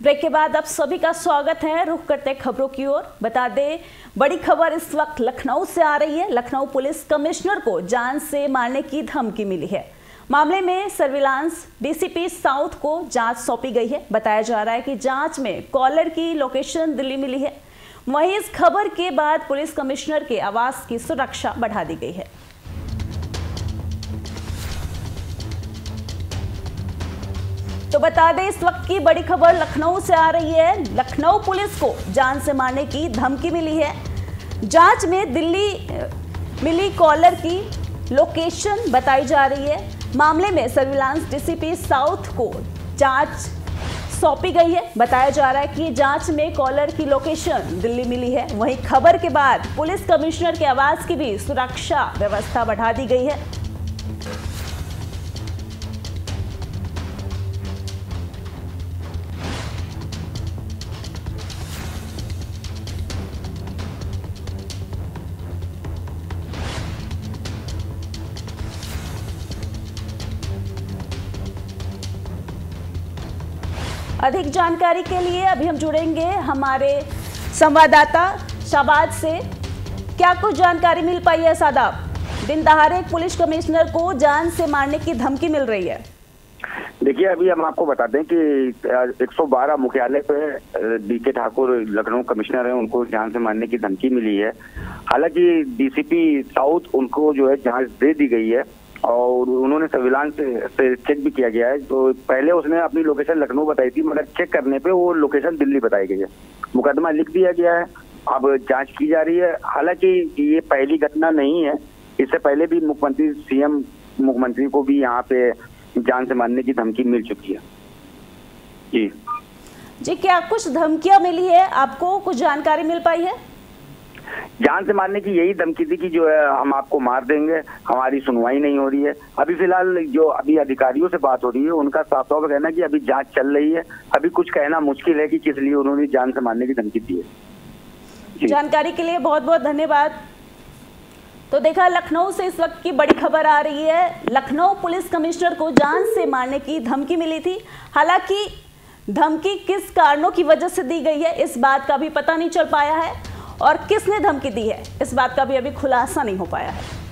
Break के बाद आप सभी का स्वागत है। रुख करते खबरों की ओर। बता दें, बड़ी खबर इस वक्त लखनऊ से आ रही है। लखनऊ पुलिस कमिश्नर को जान से मारने की धमकी मिली है। मामले में सर्विलांस डीसीपी साउथ को जांच सौंपी गई है। बताया जा रहा है कि जांच में कॉलर की लोकेशन दिल्ली मिली है। वहीं इस खबर के बाद पुलिस कमिश्नर के आवास की सुरक्षा बढ़ा दी गई है। तो बता दें, इस वक्त की बड़ी खबर लखनऊ से आ रही है। लखनऊ पुलिस को जान से मारने की धमकी मिली है। जांच में दिल्ली मिली कॉलर की लोकेशन बताई जा रही है। मामले में सर्विलांस डीसीपी साउथ को जांच सौंपी गई है। बताया जा रहा है कि जांच में कॉलर की लोकेशन दिल्ली मिली है। वहीं खबर के बाद पुलिस कमिश्नर के आवास की भी सुरक्षा व्यवस्था बढ़ा दी गई है। अधिक जानकारी के लिए अभी हम जुड़ेंगे हमारे संवाददाता शाबाद से। क्या कुछ जानकारी मिल पाई है शादाब? दिन दहाड़े पुलिस कमिश्नर को जान से मारने की धमकी मिल रही है। देखिए, अभी हम आपको बता दें कि 112 मुख्यालय पे डीके ठाकुर लखनऊ कमिश्नर हैं, उनको जान से मारने की धमकी मिली है। हालांकि डीसीपी साउथ उनको जो है जांच दे दी गई है और उन्होंने सर्विलांस से चेक भी किया गया है। तो पहले उसने अपनी लोकेशन लखनऊ बताई थी, मगर चेक करने पे वो लोकेशन दिल्ली बताई गई है। मुकदमा लिख दिया गया है, अब जांच की जा रही है। हालांकि ये पहली घटना नहीं है, इससे पहले भी मुख्यमंत्री सीएम मुख्यमंत्री को भी यहाँ पे जान से मारने की धमकी मिल चुकी है। जी, क्या कुछ धमकियां मिली है? आपको कुछ जानकारी मिल पाई है? जान से मारने की यही धमकी थी कि जो है हम आपको मार देंगे, हमारी सुनवाई नहीं हो रही है। अभी फिलहाल जो अभी अधिकारियों से बात हो रही है, उनका साफ साफ कहना कि अभी जांच चल रही है। अभी कुछ कहना मुश्किल है कि किस लिए उन्होंने जान से मारने की धमकी दी है। जानकारी के लिए बहुत बहुत धन्यवाद। तो देखा, लखनऊ से इस वक्त की बड़ी खबर आ रही है। लखनऊ पुलिस कमिश्नर को जान से मारने की धमकी मिली थी। हालांकि धमकी किस कारणों की वजह से दी गई है, इस बात का भी पता नहीं चल पाया है और किसने धमकी दी है, इस बात का भी अभी खुलासा नहीं हो पाया है।